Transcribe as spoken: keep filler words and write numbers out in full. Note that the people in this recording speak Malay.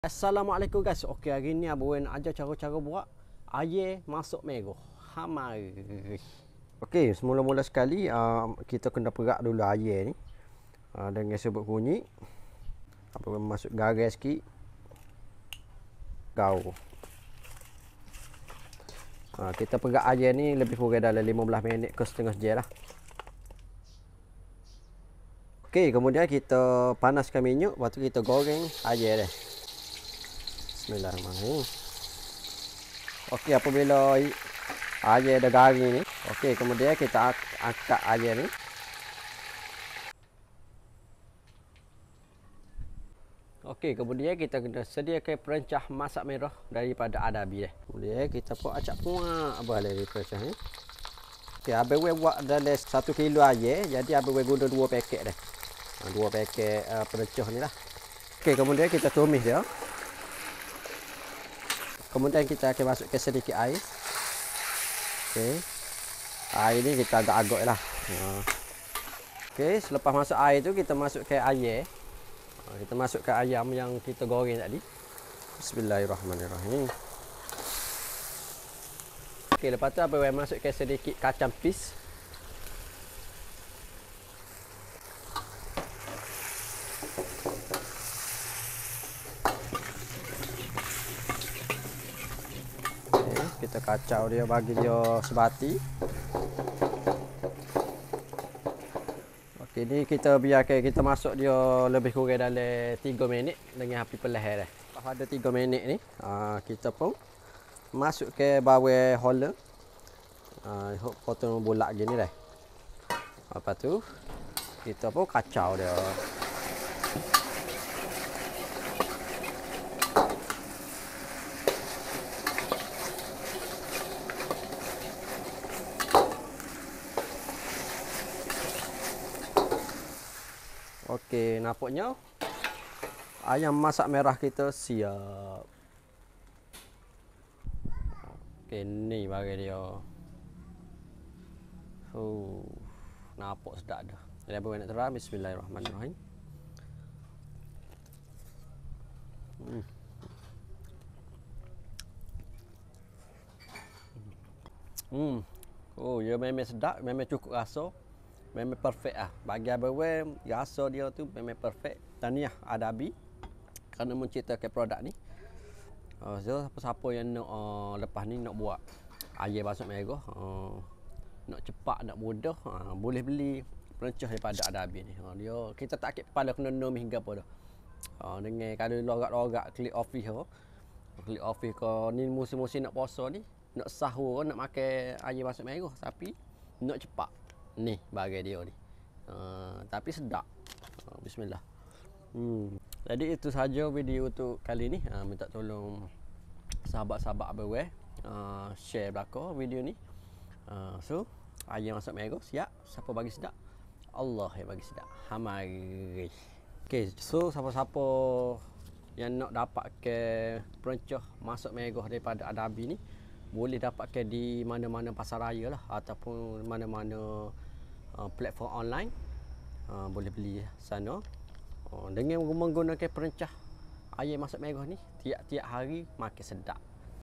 Assalamualaikum guys. Okey, hari ni abang nak ajar cara-cara buat air masuk merah. Ha mari. Okey, semula-mula sekali uh, kita kena perak dulu air ni. Uh, dengan sebut bunyi. Abang masuk garam sikit. Gau. Uh, kita perak air ni lebih kurang dalam lima belas minit ke setengah jam lah. Okey, kemudian kita panaskan minyak, lepas tu kita goreng air dia. Bismillahirrahmanirrahim. Okey, apabila air dah garing ni, okey, kemudian kita angkat air ni. Okey, kemudian kita kena sediakan perencah masak merah daripada Adabi dah. Kemudian kita pun acak puak abang dari perencah ni. Okey, abang buat dalam satu kilo air, jadi abang guna dua paket dah. Dua paket uh, perencah ni lah. Okey, kemudian kita tumis dia. Kemudian kita akan masukkan sedikit air. Okey. Air ni kita agak-agak lah. Okey, selepas masuk air tu kita masukkan air. Kita masukkan ayam yang kita goreng tadi. Bismillahirrahmanirrahim. Okey, lepas tu abang masukkan sedikit kacang pis. Kita kacau dia, bagi dia sebati. Okey, ni kita biarkan kita masuk dia lebih kurang dalam tiga minit dengan api perlahan dah. Lepas ada tiga minit ni, kita pun masuk ke bawah hola. Ah, potong bulat gini dah. Lepas tu kita pun kacau dia. Okey, nampaknya ayam masak merah kita siap. Okey, ni bagi dia. Oh, nampak sedap dah. Jadi abang nak terang, bismillahirrahmanirrahim. Hmm. Hmm. Oh, dia memang sedap, memang cukup rasa. Memang perfect ah. Bagi abang rasa dia tu memang perfect. Tahniah Adabi kerana menciptakan produk ni. Uh, so siapa-siapa yang nak uh, lepas ni nak buat air masuk merah, uh, nak cepat, nak mudah, uh, boleh beli perencah daripada Adabi ni. Uh, dia kita tak kek kepala kena nom hingga apa dah. Uh, dengan kalau lorak-lorak klik office ho. Klik office ko ni musim-musim nak puasa ni, nak sahur, nak makan air masuk merah tapi nak cepat. Ni bagi dia ni. Uh, tapi sedap. Uh, bismillah. Hmm. Jadi itu saja video untuk kali ni. Uh, minta tolong sahabat-sahabat abang uh, share belakang video ni. Uh, so, air masuk merah siap. Siapa bagi sedap? Allah yang bagi sedap. Ha mari. Okey, so siapa-siapa yang nak dapat ke perencah masuk merah daripada Adabi ni, boleh dapatkan di mana-mana pasar raya lah ataupun mana-mana uh, platform online. Uh, boleh beli sana. Uh, dengan menggunakan perencah air masuk merah ni, tiap-tiap hari makin sedap.